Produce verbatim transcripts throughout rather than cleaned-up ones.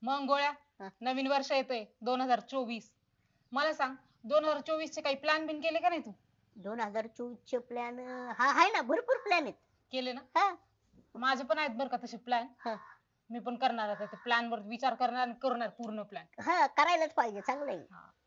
मग गोळ्या हा. नवीन वर्ष येतंय दोन हजार चोवीस. मला सांग दोन हजार चोवीस चे काही प्लॅन बिन केले का नाही तू? दोन हजार चोवीस चे प्लॅन हा आहे ना, भरपूर प्लॅन आहेत. केले ना? हा माझे पण आहेत बरं का तसे प्लॅन. हा मी पण करणार आता ते प्लॅन वर विचार करणार आणि करणार पूर्ण प्लॅन. हा करायलाच पाहिजे, चांगलं आहे.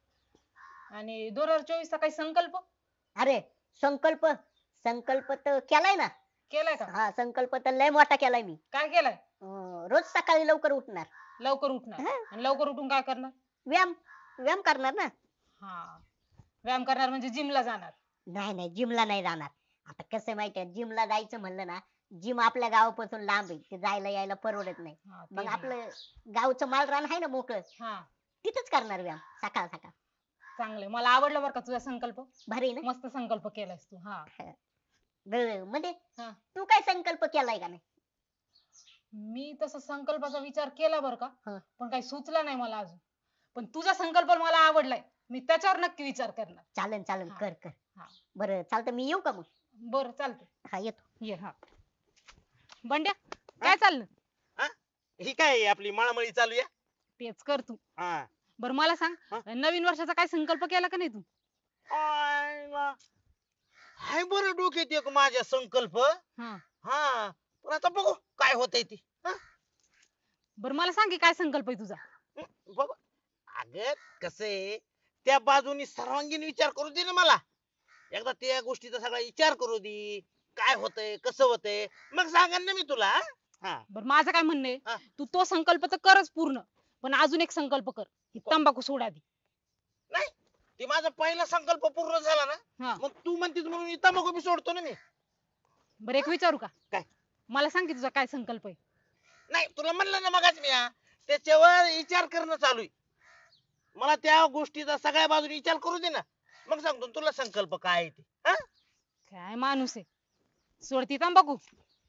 आणि दोन हजार चोवीस चा काही संकल्प अरे संकल्प संकल्प तर केलाय ना. केलाय का? हा संकल्प तर लय मोठा केलाय मी. काय केलाय? अं, रोज सकाळी लवकर उठणार. लवकर उठणार. हा. आणि लवकर उठून काय करणार? व्यायाम व्यायाम करणार ना. हा व्यायाम करणार म्हणजे जिमला जाणार. नाही नाही, जिमला नाही जाणार. आता कसं माहितीये, जिमला जायचं म्हणलं ना, जिम आपल्या गावापासून लांब आहे, ते जायला यायला परवडत नाही. हा, ते मग बी. आपलं गावचं माळरान आहे ना मोकळं, हा तिथंच करणार व्यायाम सकाळ सकाळ. चांगलंय, मला आवडलं बरं का तुझा संकल्प. भारी आहे मस्त संकल्प केलायस तू. हा ना. बरं, म्हणजे हा. तू काय संकल्प केलाय का नाही? मी तसा संकल्पाचा विचार केला बरं का, हा. पण काही सुचला नाही मला अजून. पण तुझा संकल्प मला आवडलाय, मी त्याच्यावर नक्की विचार करणार. चालन चालन, हा. कर कर. हा. बरं चालतं, मी येऊ का मग? बरं चालतंय. हा येतो. ये. हा बंड्या काय चाललं? हा? ही काय आपली मळामळी चालू आहे? तेच कर तू. हा. बरं मला सांग, हा? नवीन वर्षाचा काय संकल्प केला का नाही तू? आय वा. हाय बरं डोक्यात एक माझ्या संकल्प. हा हा पण आता बघू काय होतंय ते. हा? बरं मला सांग की काय संकल्प आहे तुझा? हं, बघू. अगं कसं आहे, त्या बाजूनी सर्वांगीण विचार करू दे ना मला. एकदा त्या गोष्टीचा सगळा विचार करू दे, काय होतंय कसं होतंय, मग सांगेन ना मी तुला. हा? हा. बरं माझं काय म्हणणं हा. आहे, तू तो संकल्प तर करच पूर्ण, पण अजून एक संकल्प कर, ही तंबाखू सोडा दी. नाही, ते माझा पहिला संकल्प पूर्ण झाला ना, हा मग तू म्हणतीस म्हणून मी तंबाखू बी सोडतो ना मी. बरं एक विचारू का? काय? मला सांग की तुझा काय संकल्प आहे? नाही तुला म्हणलं ना मगाच मी, हा, त्याच्यावर विचार करणं चालू आहे. मला त्या गोष्टीचा सगळ्या बाजूने विचार करू दे ना, मग सांगतो तुला संकल्प काय आहे ते. हा? काय माणूस आहे, सोडती तंबाखू.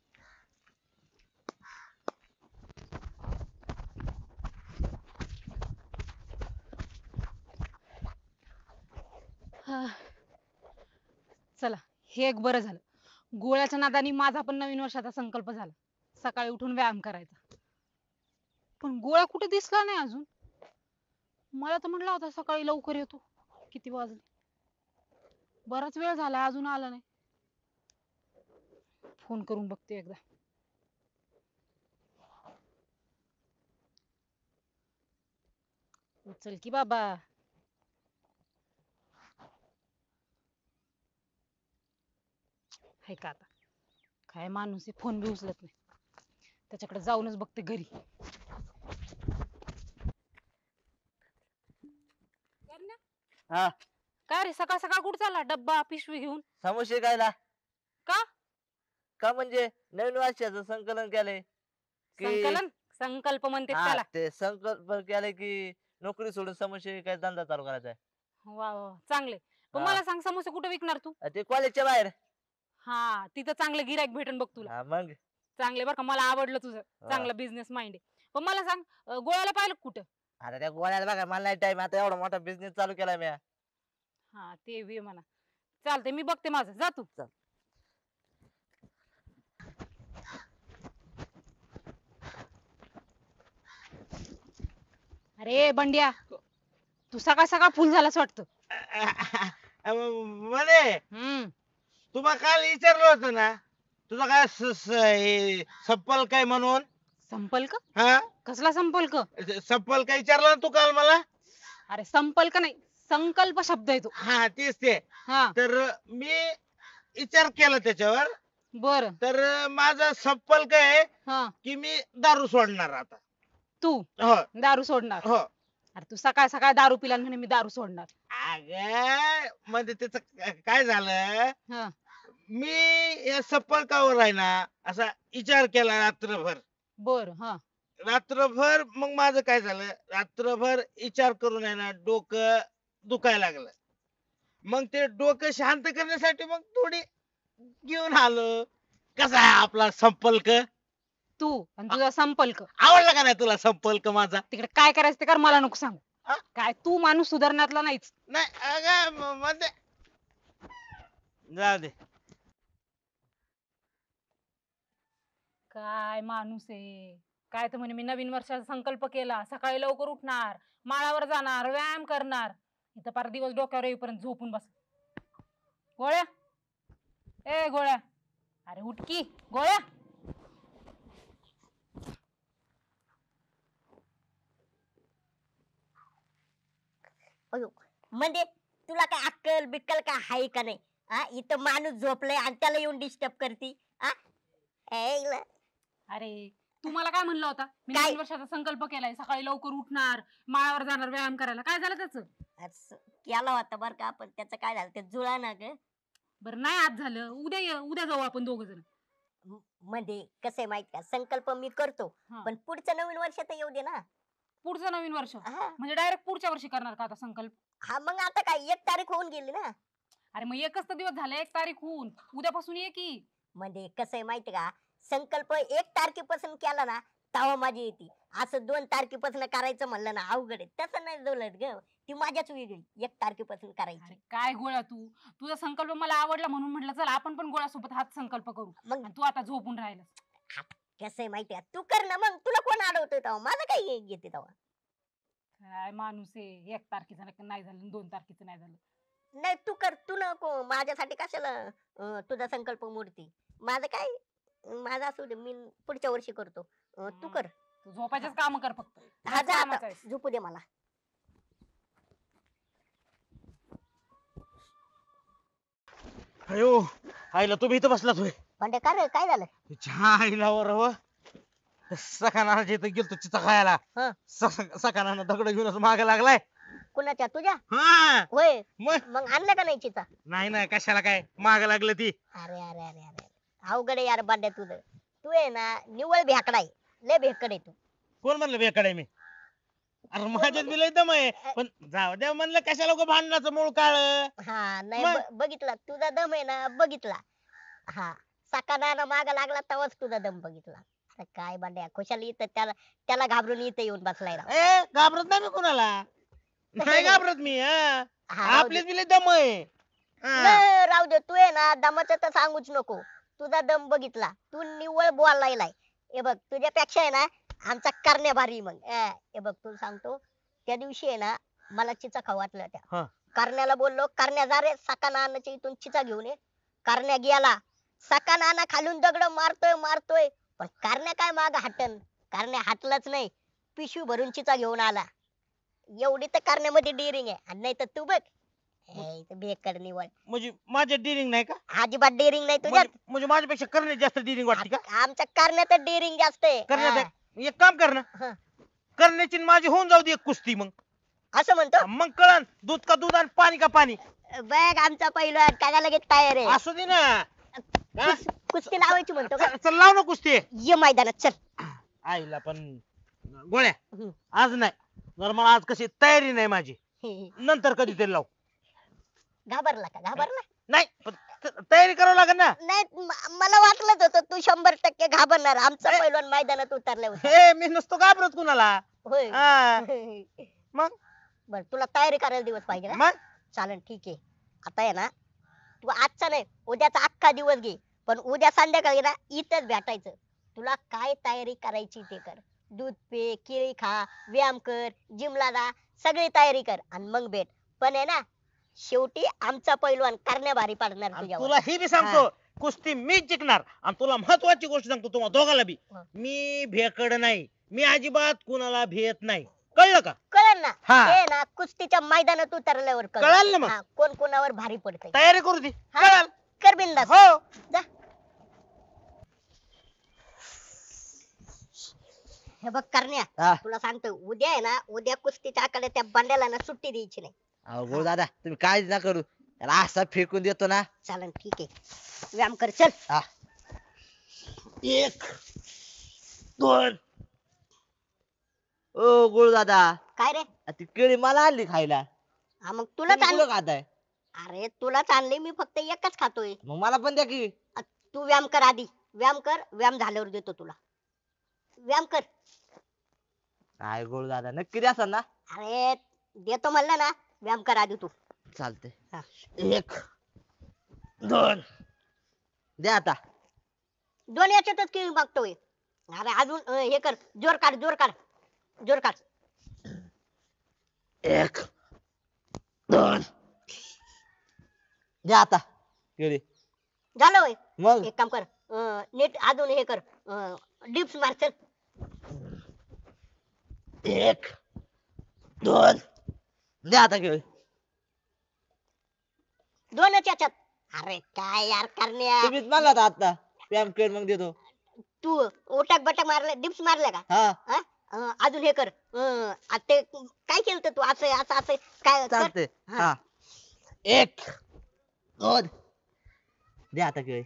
हा. चला हे एक बरं झालं, गोळ्याच्या नादानी माझा पण नवीन वर्षाचा संकल्प झाला, सकाळी उठून व्यायाम करायचा. पण गोळ्या कुठे दिसला नाही अजून. मला तर म्हटलं होता सकाळी लवकर येतो, किती वाजले, बराच वेळ झाला अजून आला नाही. फोन करून बघते एकदा. उचल की बाबा. हाय का आता, काय माणूस आहे, फोन बी उचलत नाही. त्याच्याकडे जाऊनच बघते घरी. हा काय रे सकाळ सकाळ कुठं चालला, डब्बा पिशवी घेऊन? समोसे खायला. का? का म्हणजे नवीन वर्षाचं संकलन केलंय की संकलन संकल्प म्हणते हा, त्याला. ते संकल्प केलंय की नोकरी सोडून समोसे काय धंदा चालू करायचा आहे. वा वा चांगले. पण हा. मला सांग समोसे कुठे विकणार तू? ते कॉलेजच्या बाहेर. हा तिथं चांगलं गिरायक भेटन बघ तुला. हा मग चांगले बरं का, मला आवडलं तुझं. हा. चांगला बिझनेस माइंड आहे. पण मला सांग अं, गोळ्याला पाहिलं का कुठं? आता त्या गोळ्याला बघा, मला नाही टाइम, आता एवढा मोठा बिझनेस चालू केलाय मी. हा ते बी आहे म्हणा. चालतंय मी बघते माझं, जा तू. चल. अरे बंड्या, तू सकाळ सकाळ फुल झालास वाटतं. म्हणे हम्म तुम्हाला काल विचारलं होतं ना, तुझा काय स- स- हे सप्पल काय म्हणून. संपल का? हा कसला संपल का? सप्पल काय विचारलं ना तू काल मला. अरे संपल का नाही, संकल्प शब्द आहे तो. हा तेच ते. हा तर मी विचार केला त्याच्यावर, बर. तर माझा सप्पल काय आहे हा की मी दारू सोडणार आता. तू हो दारू सोडणार? हो. अरे तू सकाळ सकाळ दारू पिला म्हणे मी दारू सोडणार. अग म्हणजे त्याच काय झालं, हा मी या सप्पलकावर आहे ना असा विचार केला रात्रभर. बर. हा रात्रभर मग माझं काय झालं, रात्रभर विचार करून आहे ना डोकं दुखायला लागलं. मग ते डोकं शांत करण्यासाठी मग थोडी घेऊन आलो. कसा आहे आपला संपर्क, तू आणि तुझा संपल्क. आवडला का नाही तुला संपर्क माझा? तिकडे काय करायचं ते कर, मला नको सांगू. हा? काय तू माणूस सुधारण्यातला नाहीच. नाही अगं म- म्हणजे जाऊ दे. काय माणूस आहे. काय तर म्हणे मी नवीन वर्षाचा संकल्प केला, सकाळी लवकर उठणार, माळावर जाणार, व्यायाम करणार. इथं पार दिवस डोक्यावर येईपर्यंत झोपून बस. गोळ्या, ए गोळ्या, अरे उठकी गोळ्या. अयो, म्हणजे तुला काय अक्कल बिक्कल काय हाय का नाही? हा, इथं माणूस झोपलाय आणि त्याला येऊन डिस्टर्ब करती. हा ए, इला- अरे तू मला काय म्हणला होता? मी काय? नवीन वर्षाचा संकल्प केलाय, सकाळी लवकर उठणार, माळावर जाणार, व्यायाम करायला. काय झालं त्याचं? असं केला होता बर का, पण त्याचं काय झालं ते जुळा ना ग. बरं नाही आज झालं, उद्या ये, उद्या जाऊ आपण दोघ जण. म- म्हणजे कसं आहे माहित का, संकल्प मी करतो हा. पण पुढच्या नवीन वर्षात येऊ दे ना. पुढचं नवीन वर्ष हा म्हणजे डायरेक्ट पुढच्या वर्षी करणार का आता संकल्प? हा, मग आता काय एक तारीख होऊन गेली ना. अरे मग एकच तर दिवस झाले, एक तारीख होऊन, उद्यापासून ये की. म्हणजे कसं आहे माहिती का, संकल्प एक तारखेपासून केला ना तेव्हा माझी येते. असं दोन तारखेपासून करायचं म्हणलं ना अवघड आहे. तसं नाही जमत ग, ती माझ्याच वेगळी एक तारखेपासून अरे करायची. काय गोळ्या, तू तुझा संकल्प मला आवडला म्हणून म्हटलं चल आपण पण गोळ्यासोबत हाच संकल्प करू. मग आणि तू आता झोपून राहिला. कसं आहे माहिती का, तू कर ना, मग तुला कोण अडवतोय तेव्हा, माझं काही घेते तेव्हा. काय माणूस आहे, एक तारखेचं नाही झालं आणि दोन तारखेचं नाही झालं. नाही तू कर, तू नको माझ्यासाठी कशाला अं, तुझा संकल्प मूर्ती. माझं काय, माझं असू दे, मी पुढच्या वर्षी करतो. अं, तू कर. तू झोपायचेच काम कर फक्त. हा, जा कामाचं आता, आहेस. झोपू दे मला. अयो, आईला तुम्ही इथं बसलात होय? म्हणजे काय रे, काय झालं? चहा आईला वर व सकानाच्या इथं गेलतो चिचा खायला. हा. सकानानं दगड घेऊनच मागे लागलाय. कुणाच्या, तुझ्या? हा होय, मग मग आणलं का नाही चिचा? नाही ना, कशाला काय माग लागलं ती. अरे अरे अरे अरे, अवघड आहे यार बांड्या तुझं. तू आहे ना निव्वळ भेकडा आहे, लय भेकड आहे तू. कोण म्हणलं बेकडे मी? अरे माझ्यात बी लय दम आहे, पण जाऊ द्या म्हणलं कशाला उगा भांडणाचं मूळ काळ. हा नाही, मग? ब- बघितला तुझा दम आहे ना, बघितला. हा, सकाळना माग लागला तेव्हाच तुझा दम बघितला. अरे काय बांड्या, खुशाल इथं त्याला त्याला घाबरून इथं येऊन बसलाय राव. ए घाबरत नाही मी कुणाला, नाही घाबरत मी. हा. हा, राहू दे. आपलीच बी लय दम आहे. हा. नाही, राहू दे, तू आहे ना दमाचं तर सांगूच नको. तुझा दम बघितला, तू निव्वळ बोलायलाय. हे बघ, तुझ्यापेक्षा आहे ना आमचा करण्या भारी. मग अं, हे बघ तुला सांगतो, त्या दिवशी आहे ना मला चिचा खाऊ वाटल्या हा. त्या. करण्याला बोललो, करण्या जा रे सका नानाच्या इथून चिचा घेऊन ये. करण्या गेला, सका नाना खालून दगड मारतोय मारतोय, पण करण्या काय माग हटन. करण्या हटलाच नाही, पिशवी भरून चिचा घेऊन आला. एवढी तर करण्यामध्ये डिरिंग आहे. आणि नाही तर तू बघ, हे इथं बेकड निवड. म्हणजे माझ्यात डिरिंग नाही का? अजिबात डेअरिंग नाही तुझ्यात. म्हणजे म्हणजे माझ्यापेक्षा करण्यात जास्त डिरिंग वाटते का? आ- आमच्या करण्यात डेअरिंग जास्त आहे. करण्यात हा, आहे. एक काम कर ना, हा. करण्याची न माझी होऊन जाऊ दे एक कुस्ती. मग असं म्हणतो. मग कळन दूध का दूध आणि पाणी का पाणी. बघ आमचा पहिला काय लगेच तयार आहे. असू दे ना. हा? कुस- कुस्ती लावायची म्हणतो का? चल चल लाव ना कुस्ती. ये मैदानात चल. आईला पण गोळ्या हम्म. आज नाही, जर मला आज कशी तयारी नाही माझी, नंतर कधीतरी लाव. घाबरला का, घाबरला? नाही पण त- तयारी करावं लागेल ना. नाही, म- मला वाटलंच होतं तू शंभर टक्के घाबरणार. आमचा पहिलवान मैदानात उतरला होता. हे मी नसतो घाबरत कुणाला. होय. हा. मग बर, तुला तयारी करायला दिवस पाहिजे का? मग चालेल, ठीक आहे. आता आहे ना, तू आजचा नाही उद्याचा अख्खा दिवस घे, पण उद्या संध्याकाळी ना इथंच भेटायचं. तुला काय तयारी करायची ते कर. दूध पे, केळी खा, व्यायाम कर, जिमला जा, सगळी तयारी कर आणि मग भेट. पण आहे ना, शेवटी आमचा पैलवान करण्या भारी पाडणार आणि तुझ्यावर. तुला हे बी सांगतो, कुस्ती मी जिंकणार. आणि तुला महत्वाची गोष्ट सांगतो तुम्हाला दोघाला बी, हा. मी भेकड नाही, मी अजिबात कुणाला भेट नाही. कळलं का? कळलं ना? हा. ते ना कुस्तीच्या मैदानात उतरल्यावर कळलं. कळालं ना मग? हा, कोण कोणावर भारी पडतंय. तयारी करू दे. हा. कळालं? कर बिंदास. हो. जा. हे बघ करण्या, हा. तुला सांगतो उद्या आहे ना, उद्या कुस्तीच्या आकडे त्या बंड्याला ना सुट्टी द्यायची नाही. अहो गोड दादा, तुम्ही काळजी ना करू, त्याला असा फेकून देतो ना. चालन, ठीक आहे. व्यायाम कर, चल. हा. एक दोन. ओ गोड दादा, काय रे? ती केळी मला आणली खायला. हा, मग तुला तुम्ही चालली. कुठं खाताय? अरे तुला चालली, मी फक्त एकच खातोय. मग मला पण द्या की. अ, तू व्यायाम कर आधी. व्यायाम कर, व्यायाम झाल्यावर देतो तुला. व्यायाम कर. काय गोड दादा, नक्की द्या ना. अरे देतो म्हणलं ना, व्यायाम कर आधी तू. चालते. हा. एक दोन. द्या आता. दोन याच्यातच केळी मागतोय. अरे अजून अं, हे कर जोर काढ जोर काढ जोर काढ. एक दोन द्या आता केळी. झालं होय. मग एक काम कर अं, नीट अजून हे कर डिप्स मार चल. एक दोन द्या आता केळी. दोनच याच्यात. अरे काय यार करण्या तुम्हीच म्हणला होता आता व्यायाम कर मग देतो. तू ओटाक बटाक मारले डिप्स मारले का? हा हा? अं, अजून हे कर अं, आ ते काय केलं तू असं असं असं काय कर. चालते. हा. हा एक दोन द्या आता केळी.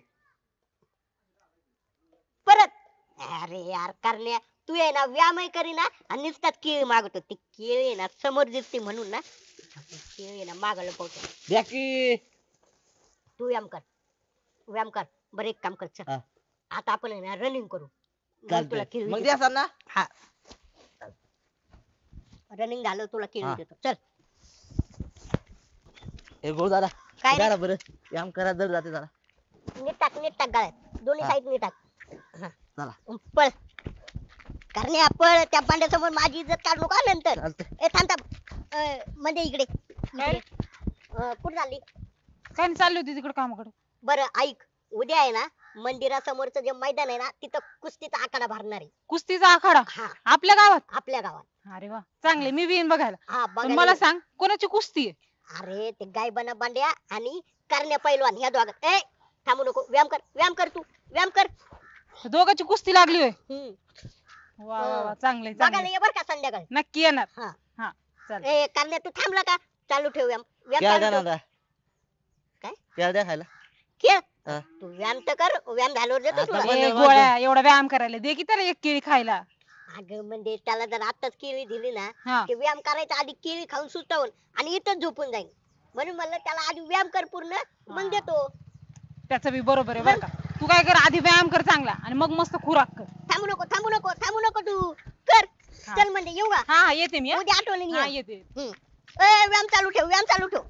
परत. अरे यार करण्या तू आहे ना व्यायामही करीना आणि नुसतात केळी मागतो. ती केळी आहे ना समोर दिसते म्हणून ना केळी आहे ना मागायला पावतो. द्या की. तू व्यायाम कर व्यायाम कर बरं एक काम कर चल. हा. आता आपण आहे ना रनिंग करू. मग तुला चालतंय. केळी मग देतो. द्या सर ना. हा रनिंग झालं तुला केळी हा. देतो चल. हे गो दादा काय रे? करा बरं व्यायाम करा जर जाते जरा. नीट टाक नीट टाक गाळ्यात दोन्ही हा. साईड नीट टाक. हा. चला. पळ करण्या पळ त्या पांड्यासमोर माझी इज्जत काढू नका नंतर. चालतंय. ए थांब थांब अं, म्हणजे इकडे काय रे? अं, कुठं चालली? काय नाही, चालली होती तिकडे कामाकडे. बरं ऐक उद्या आहे ना मंदिरासमोरचं जे मैदान आहे ना तिथं कुस्तीचा आखाडा भरणार आहे. कुस्तीचा आखाडा हा आपल्या गावात. आपल्या गावात. अरे वा चांगले, मी बी येईन बघायला. हा पण बघायला मला ये. सांग कोणाची कुस्ती आहे? अरे ते गायबाना बांड्या आणि करण्या पैलवान ह्या दोघात. ए थांबू नको व्यायाम कर व्यायाम कर तू व्यायाम कर. त्या दोघांची कुस्ती लागली होय. हम्म. वा वा वा चांगले बघायला चांगले, ये बर का संध्याकाळी. नक्की येणार. हा हा चल. ए करण्या तू थांबला का चालू ठेव व्यायाम व्यायाम केळ्या चालू द्या ठेव. ना. काय? केळ्या द्या खायला. खेळ हा. तू व्यायाम तर कर व्यायाम झाल्यावर देतो आता तुला. पण- ए म्हणलं गोळ्या एवढा व्यायाम करायला दे की त्याला एक केळी खायला. अगं म्हणजे त्याला जर आताच केळी दिली ना हा की व्यायाम करायचा आधी केळी खाऊन सुस्तावून आणि इथंच झोपून जाईल. म्हणून म्हणलं त्याला आधी व्यायाम कर पूर्ण मग देतो. त्याचं बी बरोबर आहे बरं का. तू काय कर आधी व्यायाम कर चांगला आणि मग मस्त खुराक कर. थांबू नको थांबू नको थांबू नको तू कर. हा. चल म्हणजे येऊ का? हा हा येते मी हा. उद्या आठवणी हा ये. येते. हम्म. ए व्यायाम चालू ठेव व्यायाम चालू ठेव.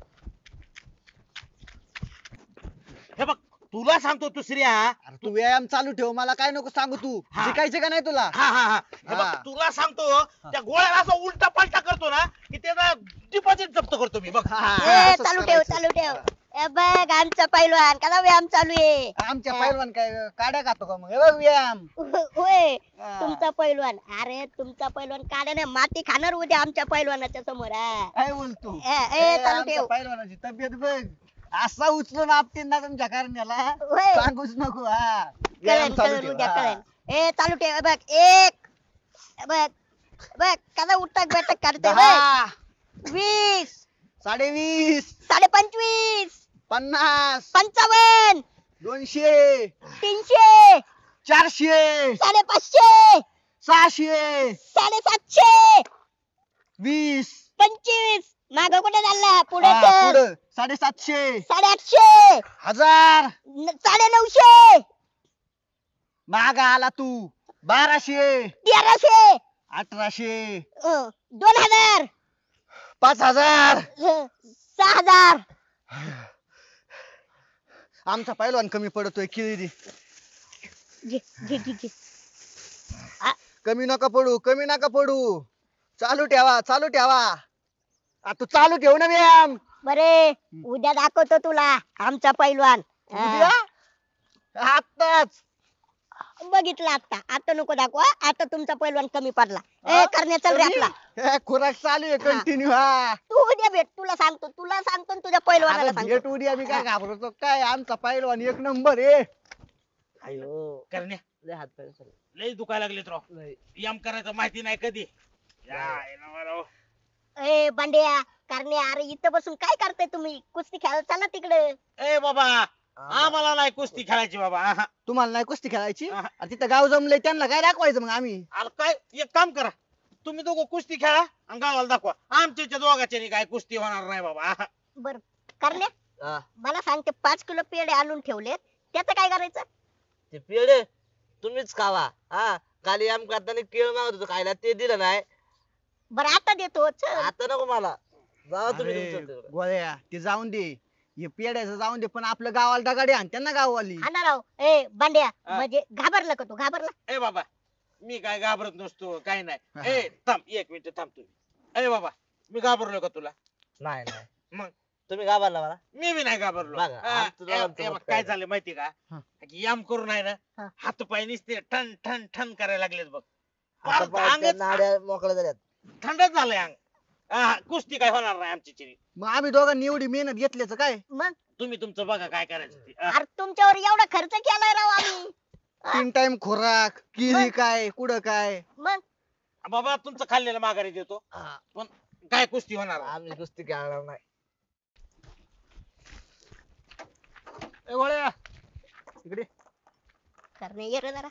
हे बघ तुला सांगतो दुसऱ्या. अरे तू व्यायाम चालू ठेव मला काय नको सांगू तू हा. शिकायचे का नाही तुला हा हा हा हे बघ हा. तुला सांगतो त्या गोळ्याला असं उलटा पालटा करतो ना की त्याचा डिपॉझिट जप्त करतो मी बघ. हा, ए असंच चालू ठेव करायचं. चालू ठेव. ए बघ आमचा पैलवान कसा व्यायाम चालू आहे. आमच्या हा. पहिलवान काय काड्या खातो का मग हे बघ व्यायाम होय हा. तुमचा पैलवान. अरे तुमचा पैलवान काढा ना माती खाणार उद्या आमच्या पैलवानाच्या समोर. हा. काय बोलतो ए, ए, चालू आमच्या ठेव. पहिलवानाची तब्येत बघ असा उचलून आपटीन ना तुमच्या करण्याला होय. सांगूच नको हा व्यायाम कळेल चालू कळेल ठेव उद्या हा. कळेल. ए चालू ठेव हे बघ एक हे बघ बघ कसा उठक बैठक काढते बघ. दहा वीस साडेवीस साडे पंचवीस पन्नास पंचावन्न दोनशे तीनशे चारशे साडे पाचशे सहाशे साडेसातशे वीस पंचवीस माग कुठे चालला पुढे हा, चल. पुढं साडेसातशे साडेआठशे हजार साडे नऊशे मागा आला तू बाराशे तेराशे अठराशे अं, दोन हजार पाच हजार अं, सहा हजार आमचा पैलवान कमी पडतोय किळी दे. घे घे घे घे. कमी नका पडू कमी नका पडू चालू ठेवा चालू ठेवा आ, तू चालू ठेव ना व्यायाम बरे उद्या दाखवतो तुला आमचा पैलवान. उद्या आताच बघितलं आता आता नको दाखवा आता तुमचा पैलवान कमी पडला. ए करण्या चल रे आपला. हे खुराक चालू आहे कंटिन्यू हा तू उद्या भेट तुला सांगतो तुला सांगतो आणि तुझ्या पैलवानाला अरे सांगतो. भेट उद्या मी काय घाबरतो काय आमचा पैलवान एक नंबर आहे अयो करण्या लय हात पाय सगळे. लय दुखायला लागलेत राव. व्यायाम करायचं माहिती नाही कधी. या, येणं बरं. ए बांड्या करण्या अरे इथं बसून काय करताय तुम्ही कुस्ती खेळायला चला तिकडे. ए बाबा आम्हाला नाही कुस्ती खेळायची बाबा. आहा. तुम्हाला नाही कुस्ती खेळायची हा. अरे तिथं गाव जमलंय त्यांना काय दाखवायचं मग आम्ही अरे काय एक काम करा तुम्ही दोघं कुस्ती खेळा आणि गावाला दाखवा. आमच्या दोघांच्या काय कुस्ती होणार नाही बाबा. आहा. बर करण्या हा. मला सांग ते पाच किलो पेढे आणून ठेवलेत त्याचं काय करायचं. ते पेढे तुम्हीच खावा. हा काल व्यायाम करताना केळ मागत होतो खायला ते दिलं नाही. बरं आता देतो चल. आता नको मला जावा तुम्ही अरे, तुमच्या तिकडं. गोळ्या ते जाऊन दे हे पेड्याचं जाऊन दे पण आपलं गावाला दगाडी आण त्यांना गाववाली आणा राव ए बांड्या हा. म्हणजे घाबरला का तू घाबरला. ए बाबा मी काय घाबरत नसतो काय हा. नाही. ए थांब एक मिनिट थांब तुम्ही. अरे बाबा मी घाबरलो का तुला? नाही नाही मग तुम्ही घाबरला मला मी बी नाही घाबरलो. बघा, हा, आमचं हे- दोघांचं हे मत बघ, काय काय झालं माहिती का? हा. की याम करून आहे ना हा. हात पाय नुसते ठण ठण ठण करायला लागलेत बघ. आता फार पाय त्या अंगच नाड्या मोकळ्या झाल्यात. थंडच झालंय अंग. हा, कुस्ती काय होणार नाही आमची चिरी. मग आम्ही दोघांनी एवढी मेहनत घेतल्याचं काय मग तुम्ही तुमचं बघा काय करायचं ते. हा. अरे तुमच्यावर एवढा खर्च केलाय राव आम्ही. तीन टाइम खोराक किरी काय कुठं काय मग बाबा तुमचं खाल्लेलं माघारी देतो. हा, पण काय कुस्ती होणार नाही. आम्ही कुस्ती खेळणार नाही. ए, गोळ्या इकडे करणे ये रे जरा.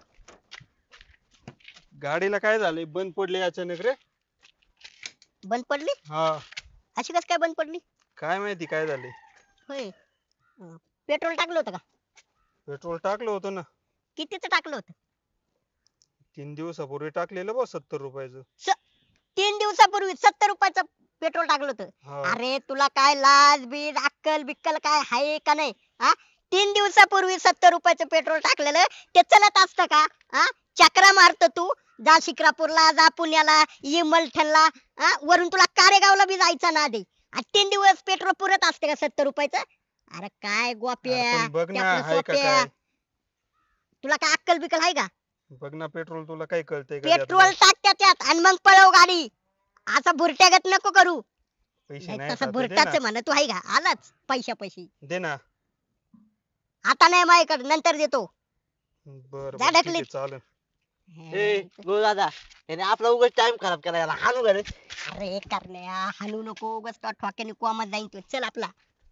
गाडीला काय झालंय बंद पडली अचानक रे. बंद पडली? हा अशी कस काय बंद पडली? काय माहिती काय झालंय. होय. अं, पेट्रोल टाकलं होतं का? पेट्रोल टाकलं होतं ना कितीच टाकलं होतं? तीन दिवसापूर्वी टाकलेलं बघ सत्तर रुपयाचं. तीन दिवसापूर्वी सत्तर रुपयाचं पेट्रोल टाकलं होतं. हा अरे तुला काय लाज बीज अक्कल बिक्कल काय हाय का नाही? हा तीन दिवसापूर्वी सत्तर रुपयाचं पेट्रोल टाकलेलं ते चलत असतं का? हा चक्रा मारतो तू. जा शिक्रापूरला जा पुण्याला ये मलठणला. हा वरून तुला कारेगावला बी जायचं ना आधी. आणि तीन दिवस पेट्रोल पुरत असते का सत्तर रुपयाचं? अरे काय गोप्या अरे पण बघ ना त्यातलं हाय का सोप्या. काय. तुला काय अक्कल बिक्कल आहे का? बघ ना पेट्रोल तुला काय कळतंय का पेट्रोल त्यातलं? टाक त्याच्यात आणि मग पळव गाडी. असा भुरट्यागत नको करू. पैसे नाही नाही तसं आता, दे भुरटाच ना म्हण तू आहे का? आलाच पैशा पैशी. दे ना. आता नाही माझ्याकडे नंतर देतो. बर जा बर ठीक आहे ढकलीत. चालेल. ए गुरु दादा याने आपला उगाच टाइम खराब केला याला हाणू घरे. अरे करण्या हालू नको उगाच तो ठोक्याने कोमात जाईन तो. चल आपला.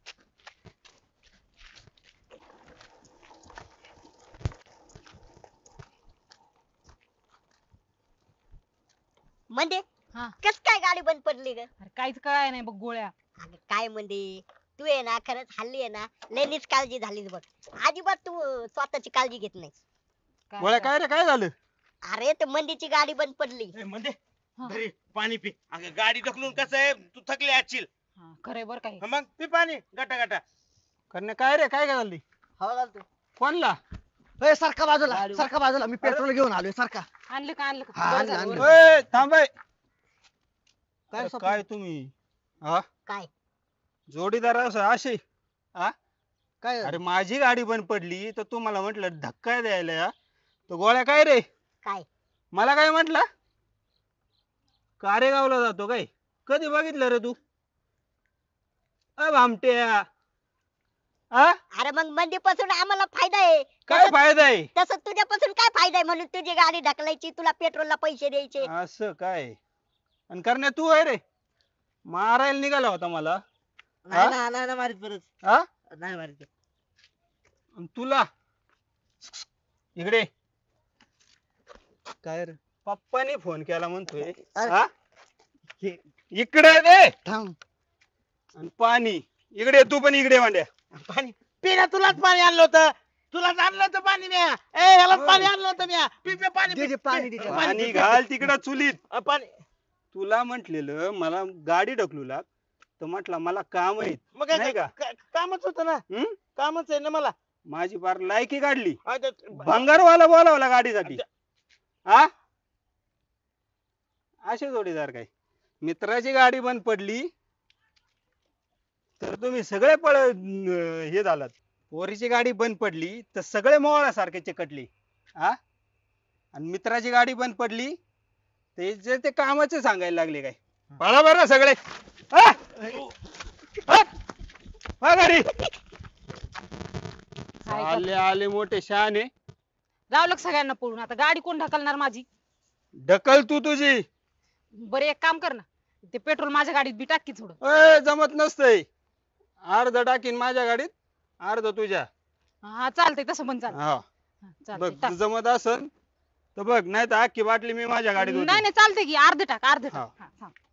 म्हणजे हा कस काय गाडी बंद पडली ग? अरे काहीच कळाय नाही बघ गोळ्या. अगं काय म्हणजे तू आहे ना खरंच हल्ली आहे ना लयनीच काळजी झालीच बघ. अजिबात तू अं, स्वतःची काळजी घेत नाही. काय गोळ्या काय- काय रे काय झालं. अरे तर मंदीची गाडी बंद पडली. ए, म्हणजे हा. घरी पाणी पी. अगं गाडी ढकलून कसं आहे तू थकले असशील. हा, खरंय बरं काय. मग पी पाणी गटा गटा. करण्या काय रे काय काय झाली. हवा घाल तू. कोणला. ए, सारखा बाजूला गाडी- सारखा बाजूला मी पेट्रोल घेऊन आलोय सारखा. आणलं का आणलं का? हा, बरं आणलं, झालं, आणलं. बरं झालं. ओय, थांब ए. काय अरे स्वप्न? काय तुम्ही हा काय जोडीदार असं असे हा काय अरे माझी गाडी बंद पडली तर तू मला म्हटलं धक्का द्यायला या. तो गोळ्या काय रे काय मला काय म्हटला कारेगावला जातो काय कधी बघितलं रे तू अ भामट्या आ अरे मग मंदीपासून आम्हाला फायदा आहे. काय तसं- फायदा आहे तसं तुझ्यापासून काय फायदा आहे म्हणून तुझी गाडी ढकलायची तुला पेट्रोलला पैसे द्यायचे. असं काय आणि करण्या तू आहे रे मारायला निघाला होता मला नाही ना नाही ना मारीत परत. हा नाही मारीत. आणि तुला इकडे काय रे पप्पानी फोन केला म्हणतोय अरे. हा? इ- इकडे रे थांब आणि पाणी इकडे तू पण इकडे मांड्या पाणी पी ना. तुलाच पाणी आणलं होतं. तुलाच आणलं होतं पाणी म्या. ए याला पाणी आणलं होतं म्या. पी पी पाणी दे पी. दे पाणी दे पी, त्याला. पाणी पी, घाल तिकडं चुलीत अ, पाणी तुला म्हटलेलं मला गाडी ढकलू लाग तर म्हटलं मला काम आहे मग काय नाही का? का- कामच होतं ना. हम्म? कामच आहे ना मला. माझी फार लायकी काढली अ, ते- भंगारवाला बोलावला गाडीसाठी हा असे जोडीदार काय मित्राची गाडी बंद पडली तर तुम्ही सगळे पळ अं, हे झालात पोरीची गाडी बंद पडली तर सगळे मोहळासारखे चिकटले हा आणि मित्राची गाडी बंद पडली ते जे ते कामाचे सांगायला लागले काय पळा बरं सगळे हा? हा? हा गाडी काय आले आले मोठे शहाणे रावलं का सगळ्यांना पळून. आता गाडी कोण ढकलणार माझी? ढकल तू तुझी बरं एक काम कर ना ते पेट्रोल माझ्या गाडीत बी टाक की थोडं. ए, जमत नसतंय अर्ध टाकीन माझ्या गाडीत अर्ध तुझ्या हा चालतंय तसं पण चालतंय. हा हा, बघ चालतंय टाक. जमत असन तर बघ नाही तर अख्खी बाटली मी माझ्या गाडीत नाही होती नाही चालतंय की अर्ध टाक अर्ध टाक. हा. हा, हा.